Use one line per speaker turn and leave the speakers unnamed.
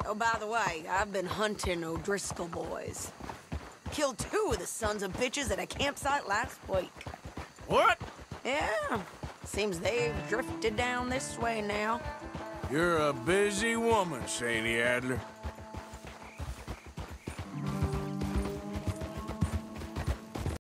Oh, by the way, I've been hunting O'Driscoll boys. Killed 2 of the sons of bitches at a campsite last week.
What?
Yeah, seems they've drifted down this way now.
You're a busy woman, Sadie Adler.